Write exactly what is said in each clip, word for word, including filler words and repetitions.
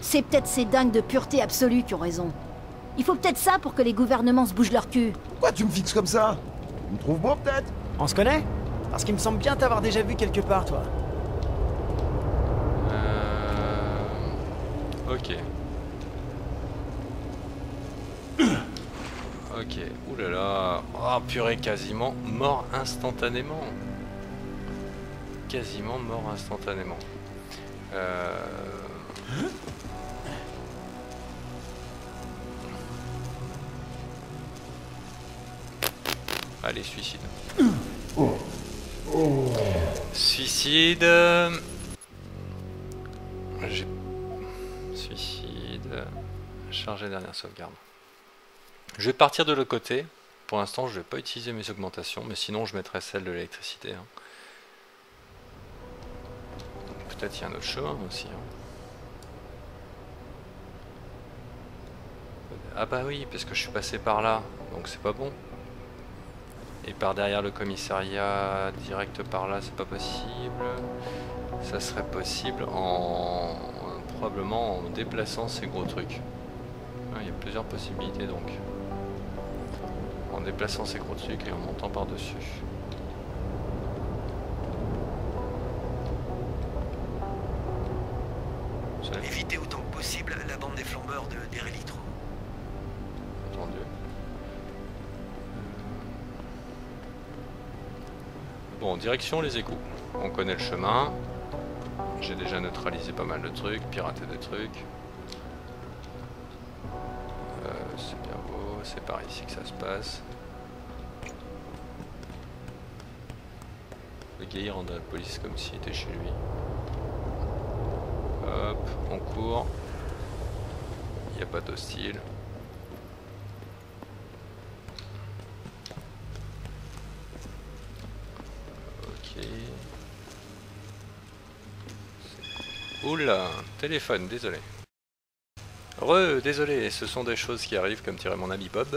C'est peut-être ces dingues de pureté absolue qui ont raison. Il faut peut-être ça pour que les gouvernements se bougent leur cul. Pourquoi tu me fixes comme ça? Tu me trouves beau peut-être? On se connaît? Parce qu'il me semble bien t'avoir déjà vu quelque part, toi. Euh... Ok. Ok. Ouh là là. Oh purée, quasiment mort instantanément. Quasiment mort instantanément. Euh... Allez, suicide. Suicide. J'ai... Suicide. Charger dernière sauvegarde. Je vais partir de l'autre côté. Pour l'instant, je vais pas utiliser mes augmentations, mais sinon je mettrai celle de l'électricité. Hein. Peut-être il y a un autre chemin aussi. Hein. Ah bah oui, parce que je suis passé par là, donc c'est pas bon. Et par derrière le commissariat, direct par là, c'est pas possible. Ça serait possible en... probablement en déplaçant ces gros trucs. Ah, il y a plusieurs possibilités donc. En déplaçant ces gros trucs et en montant par-dessus. Évitez autant que possible la bande des flambeurs de Derelitro. Entendu. Bon, direction les égouts. On connaît le chemin. J'ai déjà neutralisé pas mal de trucs, piraté des trucs. Euh, c'est bien beau, c'est par ici que ça se passe. Le gars il rentre dans la police comme s'il était chez lui. Hop, on court. Il n'y a pas d'hostile. Ok. Oula, téléphone, désolé. Re, désolé, ce sont des choses qui arrivent comme dirait mon ami Bob.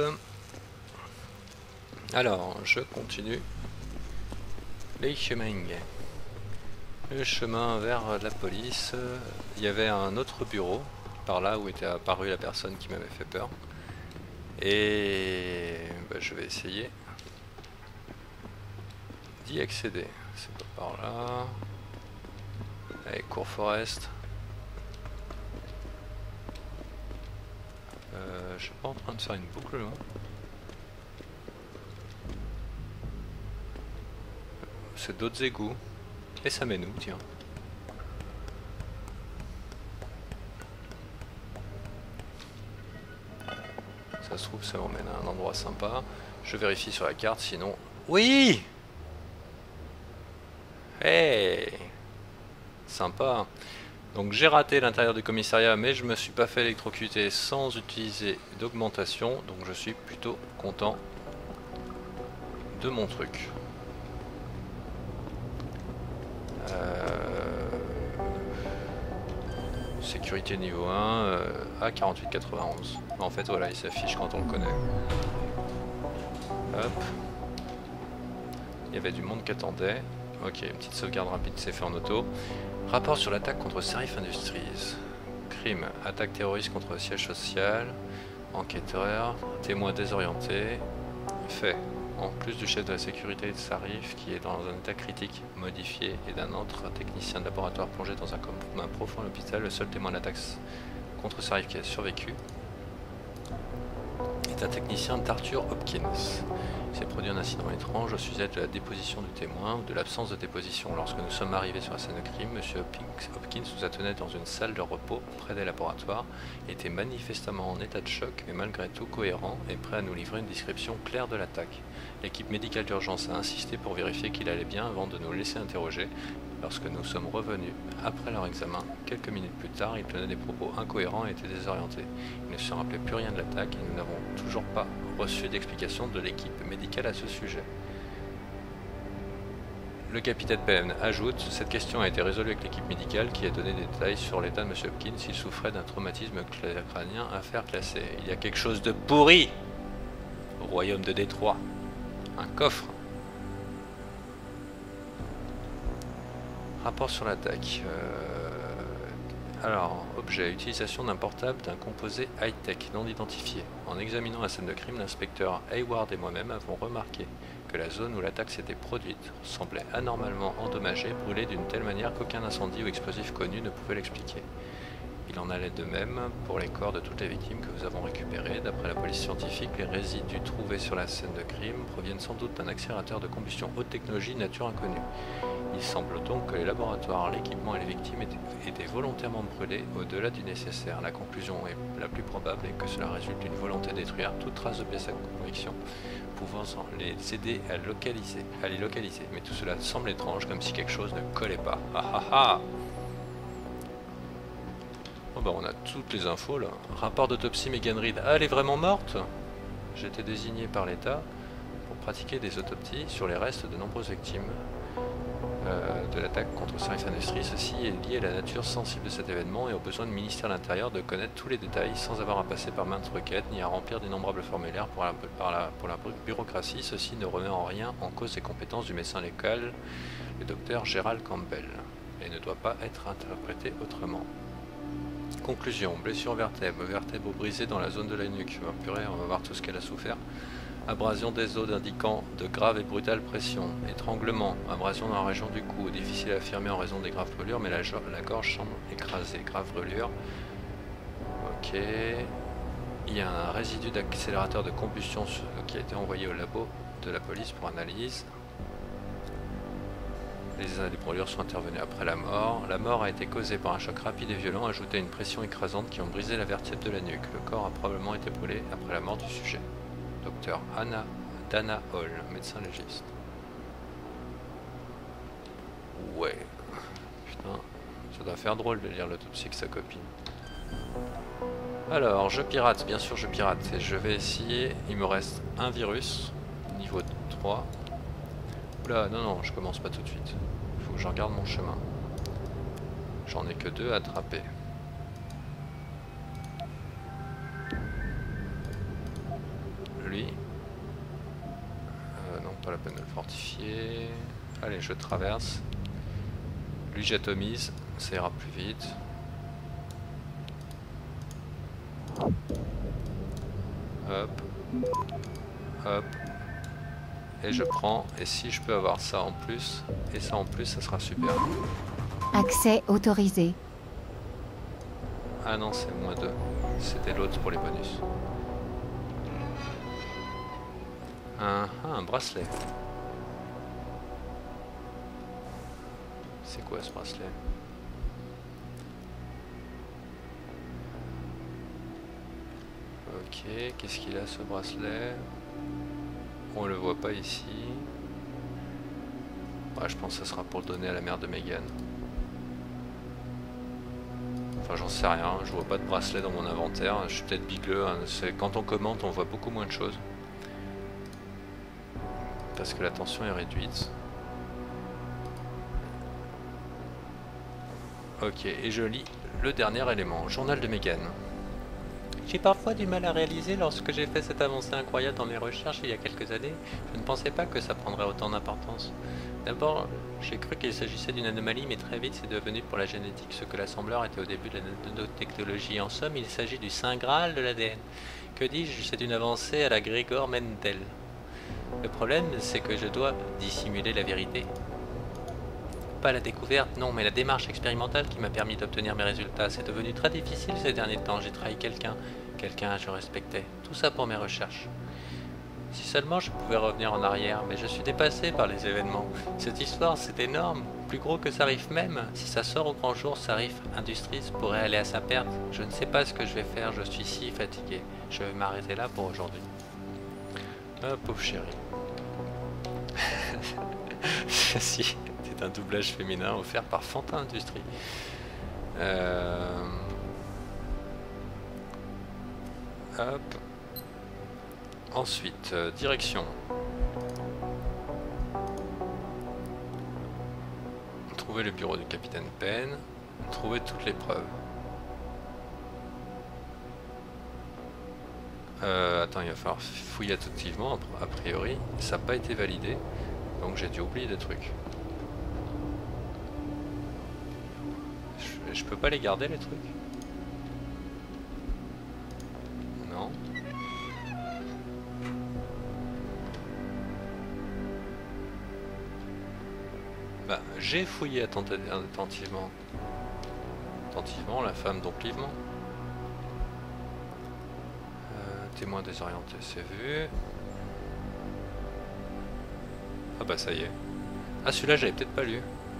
Alors, je continue. Les chemins. Le chemin vers la police. Il y avait un autre bureau par là où était apparue la personne qui m'avait fait peur. Et bah, je vais essayer d'y accéder. C'est pas par là. Allez, Cour Forest. Euh, je suis pas en train de faire une boucle là. C'est d'autres égouts. Et ça mène où, tiens? Ça se trouve, ça m'emmène à un endroit sympa. Je vérifie sur la carte, sinon... Oui! Hey! Sympa. Donc j'ai raté l'intérieur du commissariat, mais je me suis pas fait électrocuter sans utiliser d'augmentation. Donc je suis plutôt content de mon truc. Euh... Sécurité niveau un euh, à quarante-huit quatre-vingt-onze. En fait voilà, il s'affiche quand on le connaît. Hop. Il y avait du monde qui attendait. Ok, une petite sauvegarde rapide, c'est fait en auto. Rapport sur l'attaque contre Sarif Industries. Crime, attaque terroriste contre le siège social. Enquêteur, témoin désorienté. Fait. En plus du chef de la sécurité de Sarif qui est dans un état critique modifié et d'un autre technicien de laboratoire plongé dans un coma profond à l'hôpital, le seul témoin de l'attaque contre Sarif qui a survécu est un technicien d'Arthur Hopkins. Il s'est produit un incident étrange au sujet de la déposition du témoin ou de l'absence de déposition. Lorsque nous sommes arrivés sur la scène de crime, M. Hopkins nous attendait dans une salle de repos près des laboratoires. Il était manifestement en état de choc, mais malgré tout cohérent et prêt à nous livrer une description claire de l'attaque. L'équipe médicale d'urgence a insisté pour vérifier qu'il allait bien avant de nous laisser interroger. Lorsque nous sommes revenus après leur examen, quelques minutes plus tard, il tenait des propos incohérents et était désorienté. Il ne se rappelait plus rien de l'attaque et nous n'avons toujours pas reçu d'explication de l'équipe médicale à ce sujet. Le capitaine Penn ajoute, cette question a été résolue avec l'équipe médicale qui a donné des détails sur l'état de M. Hopkins. Il souffrait d'un traumatisme crânien à faire classer. Il y a quelque chose de pourri au royaume de Détroit. Un coffre. Rapport sur l'attaque. Euh... Alors, objet, utilisation d'un portable d'un composé high-tech non identifié. En examinant la scène de crime, l'inspecteur Hayward et moi-même avons remarqué que la zone où l'attaque s'était produite semblait anormalement endommagée, brûlée d'une telle manière qu'aucun incendie ou explosif connu ne pouvait l'expliquer. Il en allait de même pour les corps de toutes les victimes que nous avons récupérées. D'après la police scientifique, les résidus trouvés sur la scène de crime proviennent sans doute d'un accélérateur de combustion haute technologie nature inconnue. Il semble donc que les laboratoires, l'équipement et les victimes étaient, étaient volontairement brûlés au-delà du nécessaire. La conclusion est la plus probable est que cela résulte d'une volonté de détruire toute trace de pièces à conviction, pouvant les aider à, localiser, à les localiser. Mais tout cela semble étrange, comme si quelque chose ne collait pas. Ah ah ah! Oh bah on a toutes les infos là. Rapport d'autopsie Megan Reed. Ah, elle est vraiment morte? J'ai été désigné par l'État pour pratiquer des autopsies sur les restes de nombreuses victimes euh, de l'attaque contre Sarif Industries. Ceci est lié à la nature sensible de cet événement et au besoin du ministère de l'Intérieur de connaître tous les détails sans avoir à passer par maintes requêtes ni à remplir d'innombrables formulaires pour la, par la, pour la bureaucratie. Ceci ne remet en rien en cause les compétences du médecin légal, le docteur Gerald Campbell, et ne doit pas être interprété autrement. Conclusion, blessure vertèbre, vertèbre brisée dans la zone de la nuque. Oh, purée, on va voir tout ce qu'elle a souffert. Abrasion des os indiquant de graves et brutales pressions. Étranglement, abrasion dans la région du cou. Difficile à affirmer en raison des graves brûlures, mais la, la gorge semble écrasée. Grave brûlure. Ok. Il y a un résidu d'accélérateur de combustion qui a été envoyé au labo de la police pour analyse. Les brûlures sont intervenues après la mort. La mort a été causée par un choc rapide et violent ajouté à une pression écrasante qui ont brisé la vertèbre de la nuque. Le corps a probablement été brûlé après la mort du sujet. Docteur Anna Dana Hall, médecin légiste. Ouais. Putain, ça doit faire drôle de lire l'autopsie avec sa copine. Alors, je pirate, bien sûr je pirate. Et je vais essayer, il me reste un virus, niveau trois. Oula, non, non, je commence pas tout de suite. Il faut que je regarde mon chemin. J'en ai que deux à attraper. Lui. Euh, non, pas la peine de le fortifier. Allez, je traverse. Lui, j'atomise. Ça ira plus vite. Hop. Hop. Et je prends, et si je peux avoir ça en plus, et ça en plus, ça sera super. Accès autorisé. Ah non, c'est moins deux. C'était l'autre pour les bonus. Un, un bracelet. C'est quoi ce bracelet? Ok, qu'est-ce qu'il a ce bracelet? On le voit pas ici. Ouais, je pense que ça sera pour le donner à la mère de Megan. Enfin, j'en sais rien, je vois pas de bracelet dans mon inventaire. Je suis peut-être bigleux, hein. Quand on commente, on voit beaucoup moins de choses. Parce que la tension est réduite. Ok, et je lis le dernier élément. Journal de Megan. J'ai parfois du mal à réaliser lorsque j'ai fait cette avancée incroyable dans mes recherches il y a quelques années. Je ne pensais pas que ça prendrait autant d'importance. D'abord, j'ai cru qu'il s'agissait d'une anomalie, mais très vite c'est devenu pour la génétique ce que l'assembleur était au début de la nanotechnologie. En somme, il s'agit du saint graal de l'A D N. Que dis-je, c'est une avancée à la Gregor Mendel. Le problème, c'est que je dois dissimuler la vérité. Pas la découverte, non, mais la démarche expérimentale qui m'a permis d'obtenir mes résultats. C'est devenu très difficile ces derniers temps. J'ai trahi quelqu'un, quelqu'un que je respectais. Tout ça pour mes recherches. Si seulement je pouvais revenir en arrière, mais je suis dépassé par les événements. Cette histoire, c'est énorme, plus gros que Sarif même. Si ça sort au grand jour, Sarif Industries pourrait aller à sa perte. Je ne sais pas ce que je vais faire, je suis si fatigué. Je vais m'arrêter là pour aujourd'hui. Ah, pauvre chérie. Si. Un doublage féminin offert par Fantin Industries. Euh... Hop. Ensuite, euh, direction. Trouver le bureau du capitaine Penn. Trouver toutes les preuves. Euh, attends, il va falloir fouiller attentivement. A priori, ça n'a pas été validé. Donc j'ai dû oublier des trucs. Je peux pas les garder les trucs? Non. Bah, j'ai fouillé attenta- attentivement. Attentivement, la femme donc livement. Euh, témoin désorienté, c'est vu. Ah bah ça y est. Ah celui-là j'avais peut-être pas lu.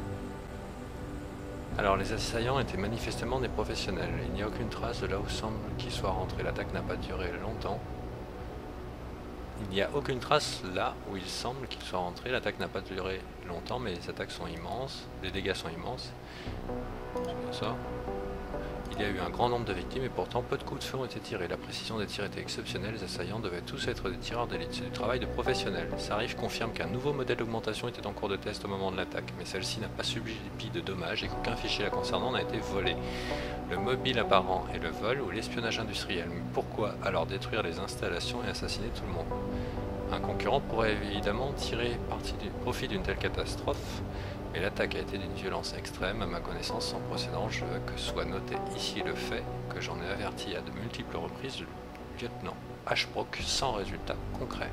Alors les assaillants étaient manifestement des professionnels. Il n'y a aucune trace de là où semble qu'ils soient rentrés. L'attaque n'a pas duré longtemps. Il n'y a aucune trace là où il semble qu'ils soient rentrés. L'attaque n'a pas duré longtemps, mais les attaques sont immenses. Les dégâts sont immenses. C'est bien ça. Il y a eu un grand nombre de victimes et pourtant peu de coups de feu ont été tirés. La précision des tirs était exceptionnelle. Les assaillants devaient tous être des tireurs d'élite. C'est du travail de professionnels. Sarif confirme qu'un nouveau modèle d'augmentation était en cours de test au moment de l'attaque, mais celle-ci n'a pas subi de dommages et qu'aucun fichier la concernant n'a été volé. Le mobile apparent est le vol ou l'espionnage industriel. Mais pourquoi alors détruire les installations et assassiner tout le monde? Un concurrent pourrait évidemment tirer parti du profit d'une telle catastrophe, mais l'attaque a été d'une violence extrême. À ma connaissance sans précédent, je veux que soit noté ici le fait que j'en ai averti à de multiples reprises le lieutenant Ashbrook sans résultat concret.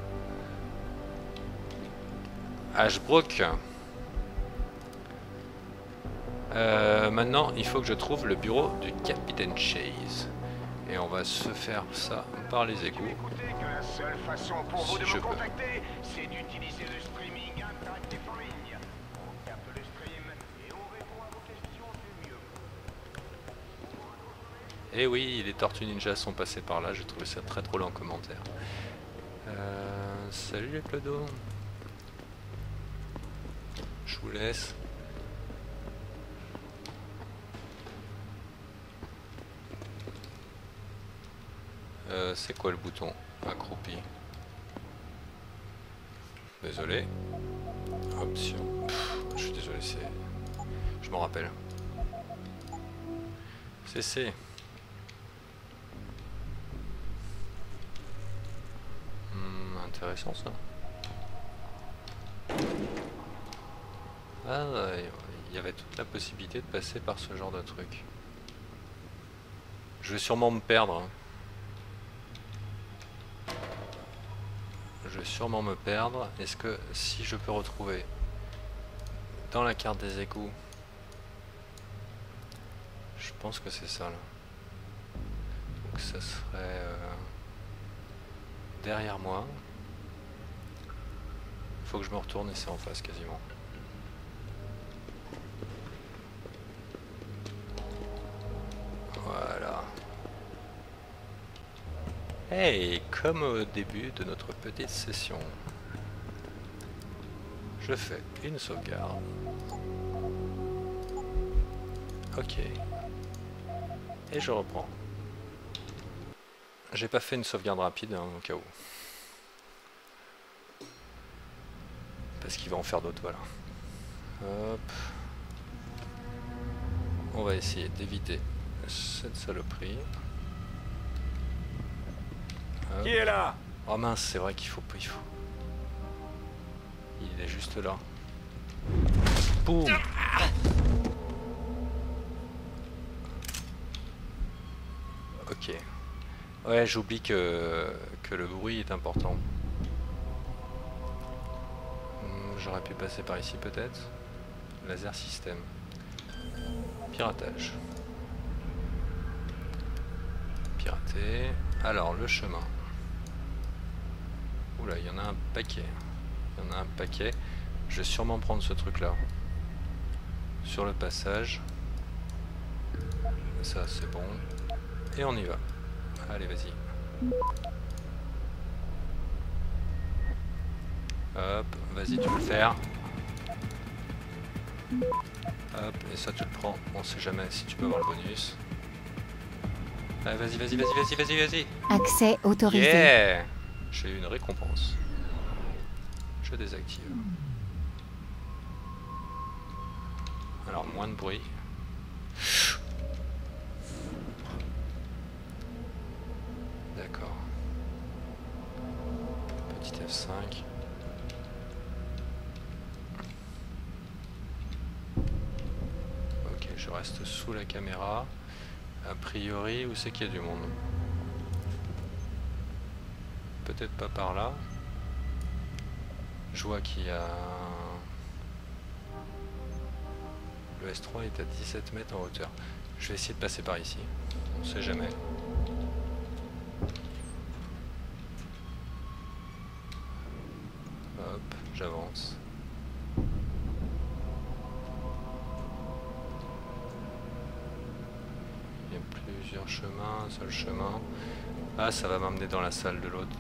Ashbrook. Euh, maintenant, il faut que je trouve le bureau du capitaine Chase. Et on va se faire ça par les égouts. Que la seule façon pour vous Si de je me peux. contacter, c'est d'utiliser le streaming interactif en ligne. On capte le stream et on répond à vos questions du mieux. Et oui, les Tortues Ninja sont passés par là, j'ai trouvé ça très drôle en commentaire. Euh, salut les clodos. Je vous laisse. Euh, c'est quoi le bouton? Accroupi. Désolé. Option. Pff, je suis désolé, c'est... Je m'en rappelle. Cesser. Hmm, intéressant ça. Ah, il y avait toute la possibilité de passer par ce genre de truc. Je vais sûrement me perdre. Hein. Je vais sûrement me perdre. Est-ce que si je peux retrouver dans la carte des égouts, je pense que c'est ça là. Donc ça serait euh, derrière moi. Il faut que je me retourne et c'est en face quasiment. Voilà. Hey, comme au début de notre petite session, je fais une sauvegarde. Ok. Et je reprends. J'ai pas fait une sauvegarde rapide hein, au cas où. Parce qu'il va en faire d'autres, voilà. Hop. On va essayer d'éviter cette saloperie. Hop. Qui est là? Oh mince, c'est vrai qu'il faut pas, il faut. Il est juste là. Boum. Ok. Ouais, j'oublie que, que le bruit est important. Hmm, J'aurais pu passer par ici peut-être. Laser système. Piratage. Pirater. Alors, le chemin. Oula, il y en a un paquet. Il y en a un paquet. Je vais sûrement prendre ce truc là. Sur le passage. Ça, c'est bon. Et on y va. Allez, vas-y. Hop, vas-y, tu peux le faire. Hop, et ça, tu le prends. On sait jamais si tu peux avoir le bonus. Allez, vas-y, vas-y, vas-y, vas-y, vas-y, vas-y. Accès autorisé. Yeah! J'ai eu une récompense. Je désactive. Alors, moins de bruit. D'accord. Petit F cinq. Ok, je reste sous la caméra. A priori, où c'est qu'il y a du monde? Peut-être pas par là. Je vois qu'il y a... Le S trois est à dix-sept mètres en hauteur. Je vais essayer de passer par ici. On sait jamais. Hop, j'avance. Il y a plusieurs chemins, un seul chemin. Ah, ça va m'amener dans la salle de l'autre.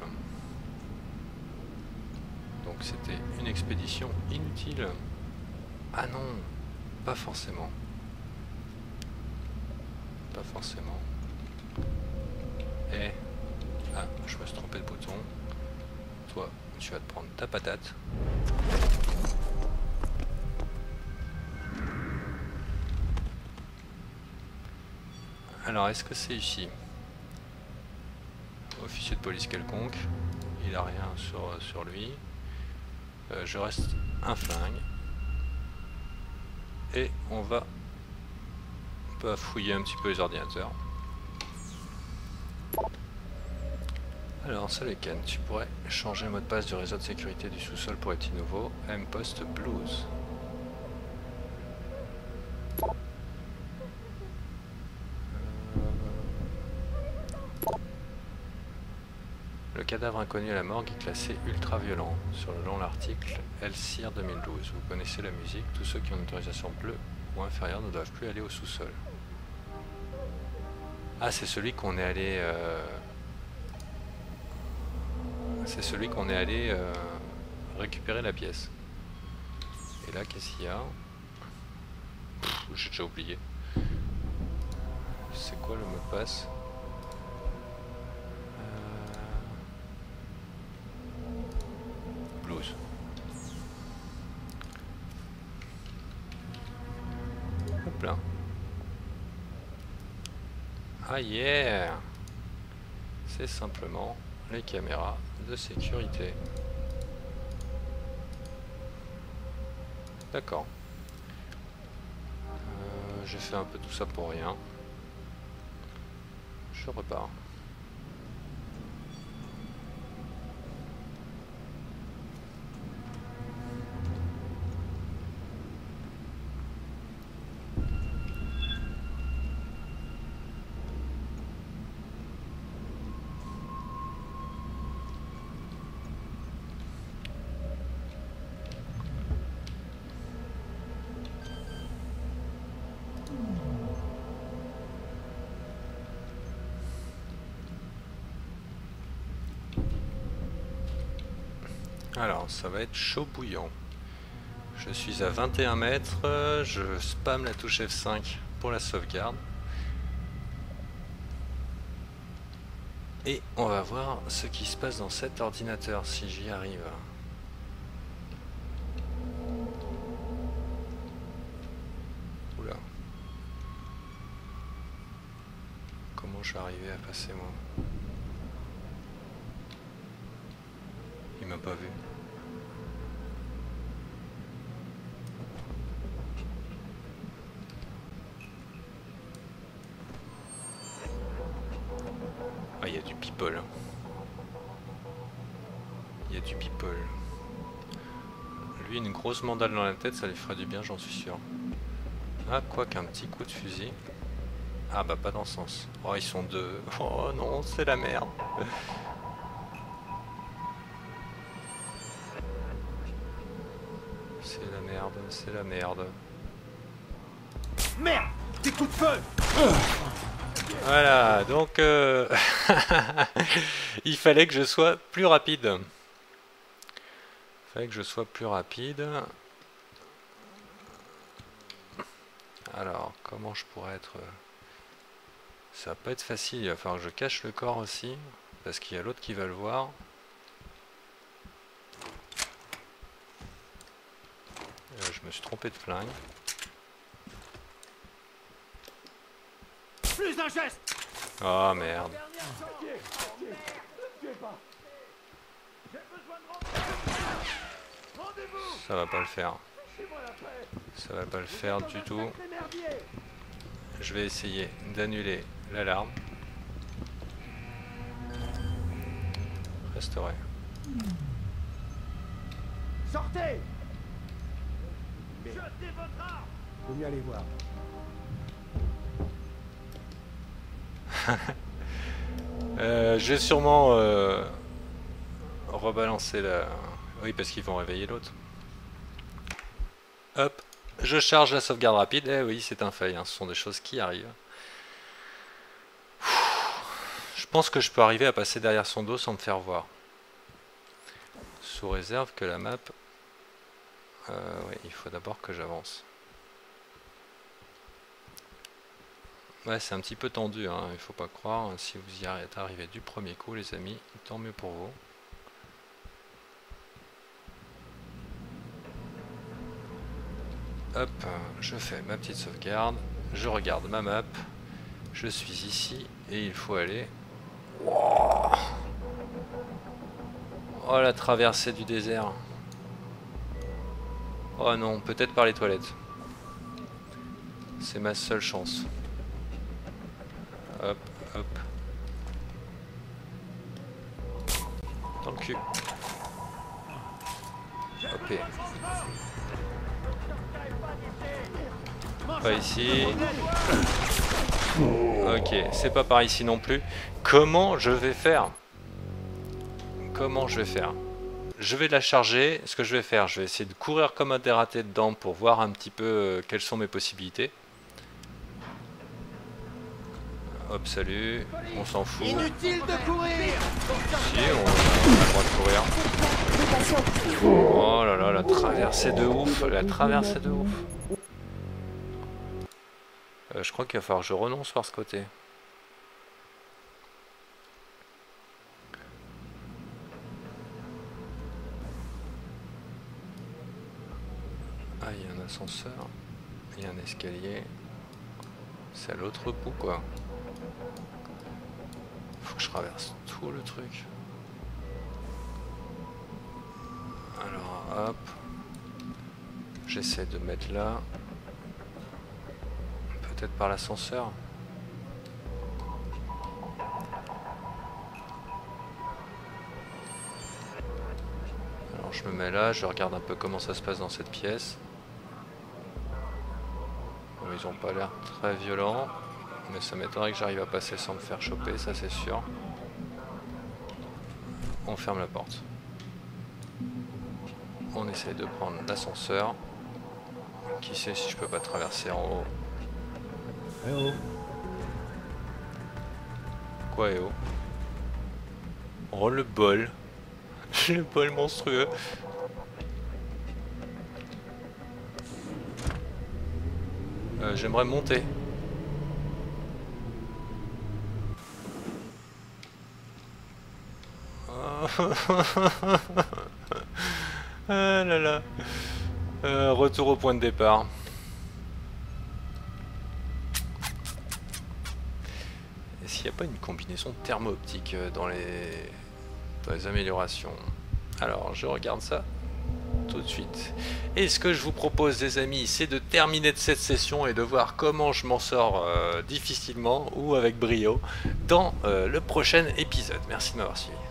Donc c'était une expédition inutile. Ah non, pas forcément. Pas forcément. Eh. Ah, je me suis trompé de bouton. Toi, tu vas te prendre ta patate. Alors, est-ce que c'est ici? Officier de police quelconque. Il a rien sur, sur lui. Euh, je reste un flingue. Et on va, on peut fouiller un petit peu les ordinateurs. Alors, salut Ken, tu pourrais changer le mot de passe du réseau de sécurité du sous-sol pour les petits nouveaux. M-Post Blues. Le cadavre inconnu à la morgue est classé ultra violent. Sur le long l'article Elcir deux mille douze. Vous connaissez la musique, tous ceux qui ont une autorisation bleue ou inférieure ne doivent plus aller au sous-sol. Ah, c'est celui qu'on est allé... Euh... C'est celui qu'on est allé euh, récupérer la pièce. Et là, qu'est-ce qu'il y a? J'ai déjà oublié. C'est quoi le mot de passe? Blues. Hop là. Ah yeah. C'est simplement les caméras de sécurité. D'accord. Euh, j'ai fait un peu tout ça pour rien. Je repars. Alors, ça va être chaud bouillant. Je suis à vingt et un mètres, je spam la touche F cinq pour la sauvegarde. Et on va voir ce qui se passe dans cet ordinateur, si j'y arrive. Oula. Comment je suis arrivé à passer moi? Il m'a pas vu. Ah, il y a du people. Il y a du people. Lui, une grosse mandale dans la tête, ça lui ferait du bien, j'en suis sûr. Ah, quoi qu'un petit coup de fusil. Ah bah pas dans ce sens. Oh, ils sont deux. Oh non, c'est la merde. C'est la merde, c'est la merde. Merde! Des coups de feu! Voilà, donc euh... il fallait que je sois plus rapide. Il fallait que je sois plus rapide. Alors, comment je pourrais être... Ça va pas être facile, il va falloir que je cache le corps aussi, parce qu'il y a l'autre qui va le voir. Euh, je me suis trompé de flingue. Plus d'un geste! Oh merde. Ça va pas le faire. Ça va pas le faire du tout. je vais essayer d'annuler l'alarme. Restaurer. Sortez! Jetez votre arme! Faut mieux aller voir. euh, je vais sûrement euh, rebalancer la... Oui, parce qu'ils vont réveiller l'autre. Hop, je charge la sauvegarde rapide. Eh oui, c'est un fail, hein. Ce sont des choses qui arrivent. Je pense que je peux arriver à passer derrière son dos sans me faire voir. Sous réserve que la map... Euh, oui, il faut d'abord que j'avance. Ouais, c'est un petit peu tendu, hein, il faut pas croire. Si vous y êtes arrivé du premier coup, les amis, tant mieux pour vous. Hop, je fais ma petite sauvegarde, je regarde ma map, je suis ici et il faut aller... Wow. Oh, la traversée du désert. Oh non, peut-être par les toilettes. C'est ma seule chance. Hop, hop. Dans le cul. Hop. Pas ici. Ok, c'est pas par ici non plus. Comment je vais faire? Comment je vais faire? Je vais la charger. Ce que je vais faire, je vais essayer de courir comme un dératé dedans pour voir un petit peu euh, quelles sont mes possibilités. Hop, salut. On s'en fout. Inutile de courir. Si, on a le droit de courir. Oh là là, la traversée de ouf. La traversée de ouf. Euh, je crois qu'il va falloir que je renonce par ce côté. Ah, il y a un ascenseur. Il y a un escalier. C'est à l'autre bout, quoi. Faut que je traverse tout le truc. Alors, hop. J'essaie de mettre là. Peut-être par l'ascenseur. Alors je me mets là, je regarde un peu comment ça se passe dans cette pièce. Bon, ils ont pas l'air très violents, mais ça m'étonnerait que j'arrive à passer sans me faire choper, ça c'est sûr. On ferme la porte. On essaye de prendre l'ascenseur. Qui sait si je peux pas traverser en haut. Eh oh. Quoi, eh oh? Oh, le bol. Le bol monstrueux. Euh, J'aimerais monter. Ah là là. Euh, retour au point de départ. Est-ce qu'il n'y a pas une combinaison thermo-optique dans les... dans les améliorations? Alors, je regarde ça tout de suite. Et ce que je vous propose, les amis, c'est de terminer de cette session et de voir comment je m'en sors euh, difficilement ou avec brio dans euh, le prochain épisode. Merci de m'avoir suivi.